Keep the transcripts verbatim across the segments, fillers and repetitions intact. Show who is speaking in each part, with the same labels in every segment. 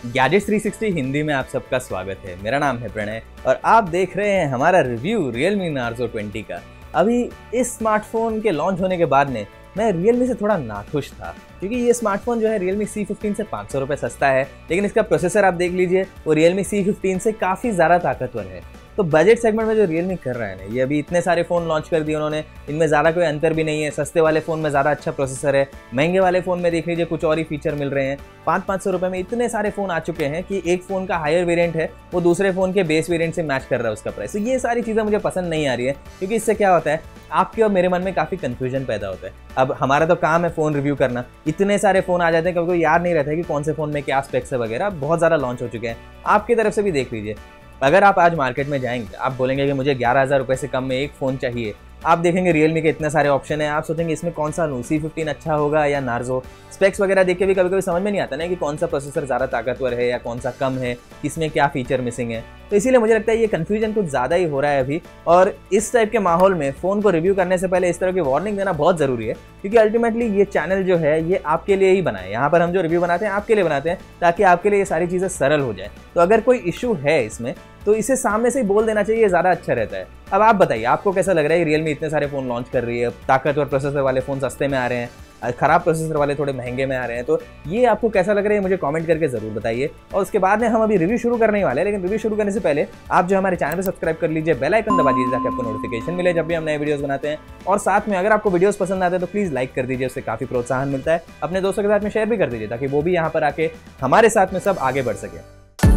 Speaker 1: Gadgets three sixty Hindi में आप सबका स्वागत है। मेरा नाम है प्रणय और आप देख रहे हैं हमारा रिव्यू Realme Narzo ट्वेंटी का। अभी इस स्मार्टफोन के लॉन्च होने के बाद में मैं Realme से थोड़ा नाखुश था, क्योंकि ये स्मार्टफोन जो है Realme सी फिफ्टीन से पाँच सौ रुपये सस्ता है, लेकिन इसका प्रोसेसर आप देख लीजिए वो Realme सी फिफ्टीन से काफ़ी ज़्यादा ताकतवर है। तो बजट सेगमेंट में जो Realme कर रहा है ना, ये अभी इतने सारे फ़ोन लॉन्च कर दिए उन्होंने, इनमें ज़्यादा कोई अंतर भी नहीं है। सस्ते वाले फ़ोन में ज़्यादा अच्छा प्रोसेसर है, महंगे वाले फ़ोन में देख लीजिए कुछ और ही फीचर मिल रहे हैं। पाँच पाँच सौ रुपये में इतने सारे फ़ोन आ चुके हैं कि एक फ़ोन का हायर वेरिएंट है वो दूसरे फ़ोन के बेस वेरिएंट से मैच कर रहा है उसका प्राइस। तो ये सारी चीज़ें मुझे पसंद नहीं आ रही है, क्योंकि इससे क्या होता है, आपके और मेरे मन में काफ़ी कन्फ्यूजन पैदा होता है। अब हमारा तो काम है फ़ोन रिव्यू करना, इतने सारे फ़ोन आ जाते हैं, कभी याद नहीं रहता है कि कौन से फ़ोन में क्या स्पेक्स है वगैरह। बहुत ज़्यादा लॉन्च हो चुके हैं। आपकी तरफ से भी देख लीजिए, अगर आप आज मार्केट में जाएंगे, आप बोलेंगे कि मुझे ग्यारह हज़ार रुपये से कम में एक फ़ोन चाहिए, आप देखेंगे Realme के इतने सारे ऑप्शन हैं, आप सोचेंगे इसमें कौन सा लूँ, सी फिफ्टीन अच्छा होगा या नार्जो। स्पेक्स वगैरह देख के भी कभी कभी समझ में नहीं आता ना कि कौन सा प्रोसेसर ज़्यादा ताकतवर है या कौन सा कम है, किसमें क्या फीचर मिसिंग है। तो इसीलिए मुझे लगता है ये कन्फ्यूजन कुछ ज़्यादा ही हो रहा है अभी, और इस टाइप के माहौल में फ़ोन को रिव्यू करने से पहले इस तरह की वार्निंग देना बहुत ज़रूरी है, क्योंकि अल्टीमेटली ये चैनल जो है ये आपके लिए ही बना है। यहाँ पर हम जो रिव्यू बनाते हैं आपके लिए बनाते हैं, ताकि आपके लिए ये सारी चीज़ें सरल हो जाए। तो अगर कोई इशू है इसमें तो इसे सामने से ही बोल देना चाहिए, ज़्यादा अच्छा रहता है। अब आप बताइए, आपको कैसा लग रहा है? Realme इतने सारे फ़ोन लॉन्च कर रही है, ताकतवर प्रोसेसर वाले फ़ोन सस्ते में आ रहे हैं, ख़राब प्रोसेसर वाले थोड़े महंगे में आ रहे हैं। तो ये आपको कैसा लग रहा है मुझे कमेंट करके ज़रूर बताइए। और उसके बाद में हम अभी रिव्यू शुरू करने वाले हैं, लेकिन रिव्यू शुरू करने से पहले आप जो हमारे चैनल पर सब्सक्राइब कर लीजिए, बेल आइकन दबा दीजिए ताकि आपको नोटिफिकेशन मिले जब भी हम नए वीडियोस बनाते हैं। और साथ में अगर आपको वीडियोस पसंद आते हैं तो प्लीज़ लाइक कर दीजिए, उससे काफ़ी प्रोत्साहन मिलता है। अपने दोस्तों के साथ में शेयर भी कर दीजिए ताकि वो भी यहाँ पर आके हमारे साथ में सब आगे बढ़ सके।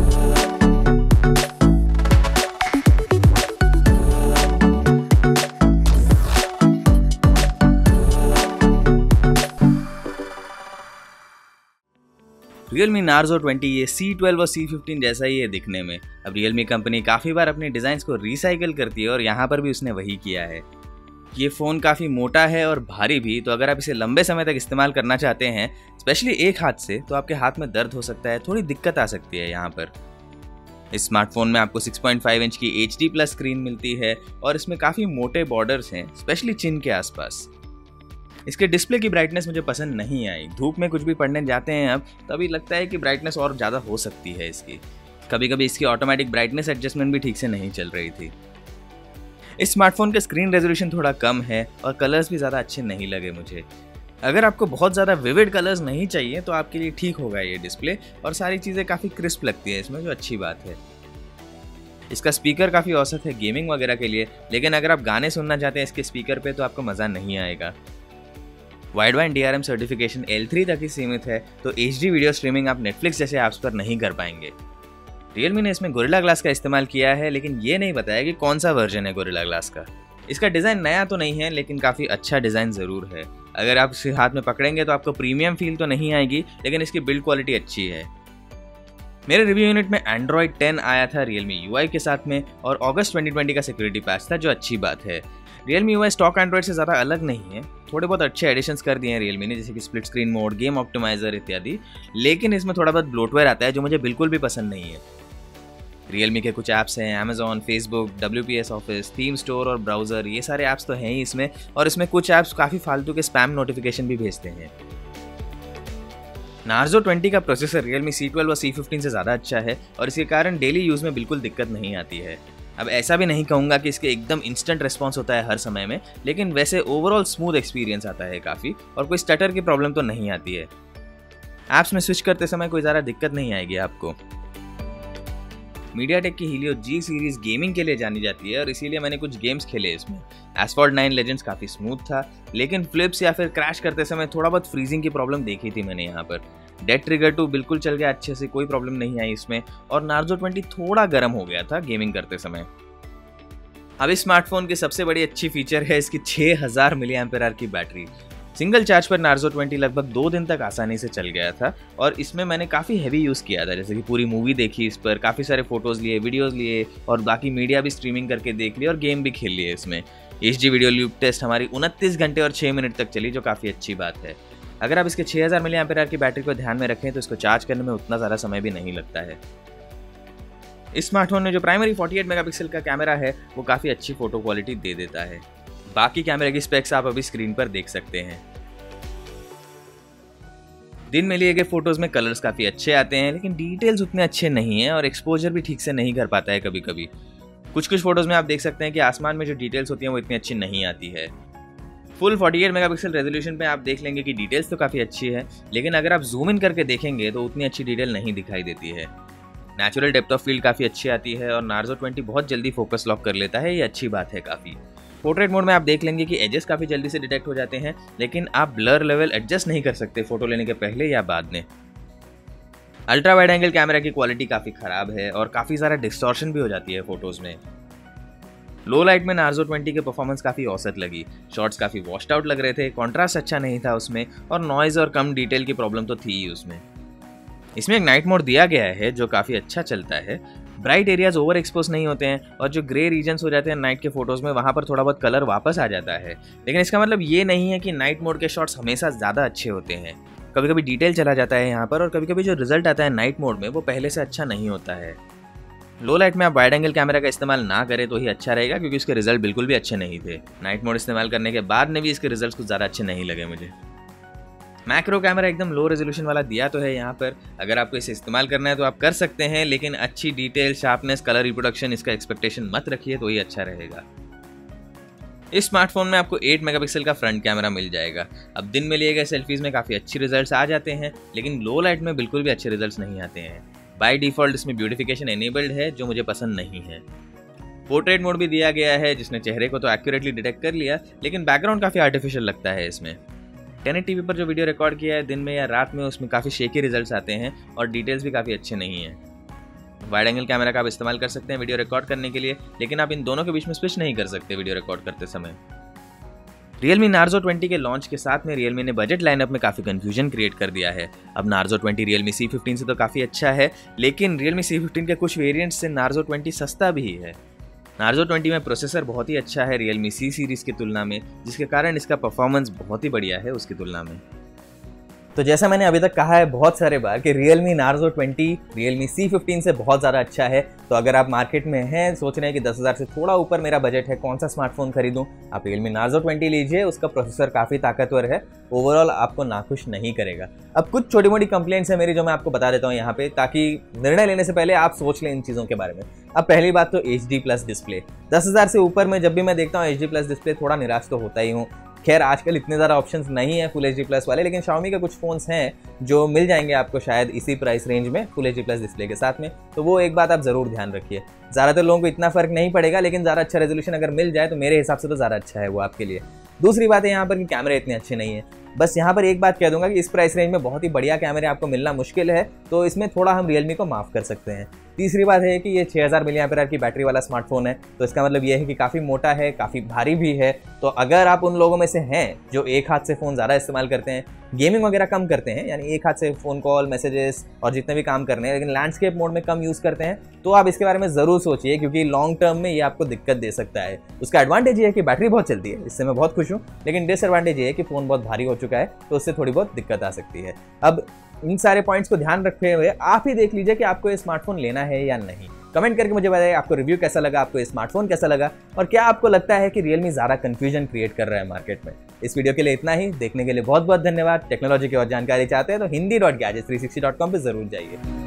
Speaker 1: Realme Narzo ट्वेंटी ये सी ट्वेल्व और सी फिफ्टीन जैसा ही है दिखने में। अब Realme कंपनी काफ़ी बार अपने डिज़ाइंस को रिसाइकिल करती है और यहाँ पर भी उसने वही किया है। ये फ़ोन काफ़ी मोटा है और भारी भी, तो अगर आप इसे लंबे समय तक इस्तेमाल करना चाहते हैं, स्पेशली एक हाथ से, तो आपके हाथ में दर्द हो सकता है, थोड़ी दिक्कत आ सकती है यहाँ पर। इस स्मार्टफोन में आपको सिक्स पॉइंट फाइव इंच की एच डी प्लस स्क्रीन मिलती है और इसमें काफ़ी मोटे बॉर्डर्स हैं, स्पेशली चिन के आसपास। इसके डिस्प्ले की ब्राइटनेस मुझे पसंद नहीं आई। धूप में कुछ भी पढ़ने जाते हैं अब, तभी लगता है कि ब्राइटनेस और ज़्यादा हो सकती है इसकी। कभी कभी इसकी ऑटोमेटिक ब्राइटनेस एडजस्टमेंट भी ठीक से नहीं चल रही थी। इस स्मार्टफोन का स्क्रीन रेजोल्यूशन थोड़ा कम है और कलर्स भी ज़्यादा अच्छे नहीं लगे मुझे। अगर आपको बहुत ज़्यादा विविड कलर्स नहीं चाहिए तो आपके लिए ठीक होगा ये डिस्प्ले, और सारी चीज़ें काफ़ी क्रिस्प लगती है इसमें, जो अच्छी बात है। इसका स्पीकर काफ़ी औसत है गेमिंग वगैरह के लिए, लेकिन अगर आप गाने सुनना चाहते हैं इसके स्पीकर पे तो आपको मज़ा नहीं आएगा। Wide band D R M certification L three तक ही सीमित है, तो एच डी वीडियो स्ट्रीमिंग आप नेटफ्लिक्स जैसे ऐप्स पर नहीं कर पाएंगे। Realme ने इसमें गोरिल्ला ग्लास का इस्तेमाल किया है, लेकिन ये नहीं बताया कि कौन सा वर्जन है गोरिल्ला ग्लास का। इसका डिज़ाइन नया तो नहीं है, लेकिन काफ़ी अच्छा डिज़ाइन ज़रूर है। अगर आप इसे हाथ में पकड़ेंगे तो आपको प्रीमियम फील तो नहीं आएगी, लेकिन इसकी बिल्ड क्वालिटी अच्छी है। मेरे रिव्यू यूनिट में एंड्रॉयड टेन आया था Realme यू आई के साथ में, और अगस्त ट्वेंटी ट्वेंटी का सिक्योरिटी पैच था, जो अच्छी बात है। Realme U I stock Android से ज़्यादा अलग नहीं है, थोड़े बहुत अच्छे एडिशंस कर दिए हैं Realme ने, जैसे कि split screen mode, game optimizer इत्यादि, लेकिन इसमें थोड़ा बहुत ब्लोटवेयर आता है जो मुझे बिल्कुल भी पसंद नहीं है। Realme के कुछ ऐप्स हैं, Amazon, Facebook, W P S office, theme store और ब्राउज़र, ये सारे ऐप्स तो हैं ही इसमें, और इसमें कुछ ऐप्स काफ़ी फालतू के स्पैम नोटिफिकेशन भी भेजते हैं। Narzo ट्वेंटी का प्रोसेसर Realme सी ट्वेल्व और सी फिफ्टीन से ज़्यादा अच्छा है, और इसके कारण डेली यूज़ में बिल्कुल दिक्कत नहीं आती है। अब ऐसा भी नहीं कहूँगा कि इसके एकदम इंस्टेंट रिस्पॉन्स होता है हर समय में, लेकिन वैसे ओवरऑल स्मूथ एक्सपीरियंस आता है काफ़ी, और कोई स्टटर की प्रॉब्लम तो नहीं आती है। ऐप्स में स्विच करते समय कोई ज़्यादा दिक्कत नहीं आएगी आपको। मीडियाटेक की हीलियो जी सीरीज़ गेमिंग के लिए जानी जाती है, और इसीलिए मैंने कुछ गेम्स खेले इसमें। एसफॉल्ट नाइन लेजेंड्स काफ़ी स्मूथ था, लेकिन फ्लिप्स या फिर क्रैश करते समय थोड़ा बहुत फ्रीजिंग की प्रॉब्लम देखी थी मैंने यहाँ पर। डेड ट्रिगर टू बिल्कुल चल गया अच्छे से, कोई प्रॉब्लम नहीं आई इसमें, और Narzo ट्वेंटी थोड़ा गर्म हो गया था गेमिंग करते समय। अब इस स्मार्टफोन की सबसे बड़ी अच्छी फीचर है इसकी छह हज़ार मिली एम्पेयर आवर की बैटरी। सिंगल चार्ज पर Narzo ट्वेंटी लगभग दो दिन तक आसानी से चल गया था, और इसमें मैंने काफ़ी हैवी यूज़ किया था, जैसे कि पूरी मूवी देखी इस पर, काफ़ी सारे फोटोज़ लिए, वीडियोज़ लिए, और बाकी मीडिया भी स्ट्रीमिंग करके देख ली, और गेम भी खेल लिए इसमें। H D video loop test हमारी उनतीस घंटे और छः मिनट तक चली, जो काफ़ी अच्छी बात है। अगर आप इसके छह हज़ार मिली एम्पेयर आवर की बैटरी को ध्यान में रखें तो इसको चार्ज करने में उतना ज़्यादा समय भी नहीं लगता है। इस स्मार्टफोन में जो प्राइमरी अड़तालीस मेगापिक्सल का कैमरा है वो काफ़ी अच्छी फोटो क्वालिटी दे देता है। बाकी कैमरे की स्पेक्स आप अभी स्क्रीन पर देख सकते हैं। दिन में लिए गए फोटोज़ में कलर्स काफ़ी अच्छे आते हैं, लेकिन डिटेल्स उतने अच्छे नहीं हैं और एक्सपोजर भी ठीक से नहीं कर पाता है कभी कभी। कुछ कुछ फोटोज़ में आप देख सकते हैं कि आसमान में जो डिटेल्स होती हैं वो इतनी अच्छी नहीं आती है। फुल अड़तालीस मेगापिक्सल रेजोल्यूशन पे आप देख लेंगे कि डिटेल्स तो काफ़ी अच्छी है, लेकिन अगर आप जूम इन करके देखेंगे तो उतनी अच्छी डिटेल नहीं दिखाई देती है। नेचुरल डेप्थ ऑफ फील्ड काफ़ी अच्छी आती है और नार्जो ट्वेंटी बहुत जल्दी फोकस लॉक कर लेता है, ये अच्छी बात है काफ़ी। पोर्ट्रेट मोड में आप देख लेंगे कि एजेस काफ़ी जल्दी से डिटेक्ट हो जाते हैं, लेकिन आप ब्लर लेवल एडजस्ट नहीं कर सकते फोटो लेने के पहले या बाद में। अल्ट्रा वाइड एंगल कैमरा की क्वालिटी काफ़ी ख़राब है और काफ़ी सारा डिस्टॉर्शन भी हो जाती है फोटोज़ में। लो लाइट में नार्जो ट्वेंटी के परफॉर्मेंस काफ़ी औसत लगी, शॉट्स काफ़ी वॉश्ड आउट लग रहे थे, कॉन्ट्रास्ट अच्छा नहीं था उसमें और नॉइज़ और कम डिटेल की प्रॉब्लम तो थी ही उसमें। इसमें एक नाइट मोड दिया गया है जो काफ़ी अच्छा चलता है। ब्राइट एरियाज ओवर एक्सपोज नहीं होते हैं और जो ग्रे रीजन्स हो जाते हैं नाइट के फोटोज़ में वहाँ पर थोड़ा बहुत कलर वापस आ जाता है, लेकिन इसका मतलब ये नहीं है कि नाइट मोड के शॉट्स हमेशा ज़्यादा अच्छे होते हैं। कभी कभी डिटेल चला जाता है यहाँ पर और कभी कभी जो रिजल्ट आता है नाइट मोड में वो पहले से अच्छा नहीं होता है। लो लाइट में आप वाइड एंगल कैमरा का इस्तेमाल ना करें तो ही अच्छा रहेगा, क्योंकि उसके रिजल्ट बिल्कुल भी अच्छे नहीं थे। नाइट मोड इस्तेमाल करने के बाद में भी इसके रिजल्ट्स कुछ ज़्यादा अच्छे नहीं लगे मुझे। मैक्रो कैमरा एकदम लो रेजोल्यूशन वाला दिया तो है यहाँ पर, अगर आपको इसे इस्तेमाल करना है तो आप कर सकते हैं, लेकिन अच्छी डिटेल, शार्पनेस, कलर रिप्रोडक्शन इसका एक्सपेक्टेशन मत रखिए तो ही अच्छा रहेगा। इस स्मार्टफोन में आपको आठ मेगापिक्सल का फ्रंट कैमरा मिल जाएगा। अब दिन में लिए गए सेल्फीज में काफ़ी अच्छी रिजल्ट्स आ जाते हैं, लेकिन लो लाइट में बिल्कुल भी अच्छे रिजल्ट्स नहीं आते हैं। बाय डिफ़ॉल्ट इसमें ब्यूटिफिकेशन एनेबल्ड है जो मुझे पसंद नहीं है। पोर्ट्रेट मोड भी दिया गया है जिसने चेहरे को तो एक्यूरेटली डिटेक्ट कर लिया, लेकिन बैकग्राउंड काफ़ी आर्टिफिशियल लगता है इसमें। टेन एटी पी पर जो वीडियो रिकॉर्ड किया है दिन में या रात में, उसमें काफ़ी शेकी रिजल्ट्स आते हैं और डिटेल्स भी काफ़ी अच्छे नहीं हैं। वाइड एंगल कैमरा का आप इस्तेमाल कर सकते हैं वीडियो रिकॉर्ड करने के लिए, लेकिन आप इन दोनों के बीच में स्विच नहीं कर सकते वीडियो रिकॉर्ड करते समय। Realme नार्जो ट्वेंटी के लॉन्च के साथ में Realme ने बजट लाइनअप में काफ़ी कंफ्यूजन क्रिएट कर दिया है। अब Narzo twenty Realme C fifteen से तो काफ़ी अच्छा है, लेकिन Realme सी फिफ्टीन के कुछ वेरिएंट्स से नार्जो ट्वेंटी सस्ता भी है। नार्जो ट्वेंटी में प्रोसेसर बहुत ही अच्छा है Realme सी सीरीज़ की तुलना में, जिसके कारण इसका परफॉर्मेंस बहुत ही बढ़िया है उसकी तुलना में। तो जैसा मैंने अभी तक कहा है बहुत सारे बार कि Realme Narzo twenty Realme C fifteen से बहुत ज़्यादा अच्छा है, तो अगर आप मार्केट में हैं, सोच रहे हैं कि दस हज़ार से थोड़ा ऊपर मेरा बजट है, कौन सा स्मार्टफोन खरीदूं, आप Realme नार्जो ट्वेंटी लीजिए। उसका प्रोसेसर काफ़ी ताकतवर है, ओवरऑल आपको नाखुश नहीं करेगा। अब कुछ छोटी मोटी कंप्लेंट्स है मेरी जो मैं आपको बता देता हूँ यहाँ पे, ताकि निर्णय लेने से पहले आप सोच लें इन चीज़ों के बारे में। अब पहली बात तो एच डी प्लस डिस्प्ले, दस हज़ार से ऊपर में जब भी मैं देखता हूँ एच डी प्लस डिस्प्ले थोड़ा निराश तो होता ही हूँ। खैर आजकल इतने ज़्यादा ऑप्शंस नहीं है फुल एच डी प्लस वाले, लेकिन Xiaomi के कुछ फ़ोन्स हैं जो मिल जाएंगे आपको शायद इसी प्राइस रेंज में full H D plus display के साथ में, तो वो एक बात आप ज़रूर ध्यान रखिए। ज़्यादातर लोगों को इतना फ़र्क नहीं पड़ेगा, लेकिन ज़्यादा अच्छा रेजोल्यूशन अगर मिल जाए तो मेरे हिसाब से तो ज़्यादा अच्छा है वो आपके लिए। दूसरी बात है यहाँ पर कि कैमरे इतने अच्छे नहीं है। बस यहाँ पर एक बात कह दूंगा कि इस प्राइस रेंज में बहुत ही बढ़िया कैमरे आपको मिलना मुश्किल है, तो इसमें थोड़ा हम Realme को माफ़ कर सकते हैं। तीसरी बात है कि ये छह हज़ार मिली एम्पीयर की बैटरी वाला स्मार्टफोन है, तो इसका मतलब ये है कि काफ़ी मोटा है, काफ़ी भारी भी है। तो अगर आप उन लोगों में से हैं जो एक हाथ से फ़ोन ज़्यादा इस्तेमाल करते हैं, गेमिंग वगैरह कम करते हैं, यानी एक हाथ से फ़ोन कॉल, मैसेजेस और जितने भी काम करने हैं, लेकिन लैंडस्केप मोड में कम यूज़ करते हैं, तो आप इसके बारे में ज़रूर सोचिए, क्योंकि लॉन्ग टर्म में ये आपको दिक्कत दे सकता है। उसका एडवांटेज ये है कि बैटरी बहुत चलती है, इससे मैं बहुत खुश हूँ, लेकिन डिसएडवांटेज ये है कि फ़ोन बहुत भारी हो चुका है, तो उससे थोड़ी बहुत दिक्कत आ सकती है। अब इन सारे पॉइंट्स को ध्यान रखते हुए आप ही देख लीजिए कि आपको ये स्मार्टफोन लेना है या नहीं। कमेंट करके मुझे बताइए आपको रिव्यू कैसा लगा, आपको ये स्मार्टफोन कैसा लगा, और क्या आपको लगता है कि Realme ज़्यादा कंफ्यूजन क्रिएट कर रहा है मार्केट में। इस वीडियो के लिए इतना ही। देखने के लिए बहुत बहुत धन्यवाद। टेक्नोलॉजी की और जानकारी चाहते हैं तो Hindi dot gadgets three sixty dot com पर जरूर जाइए।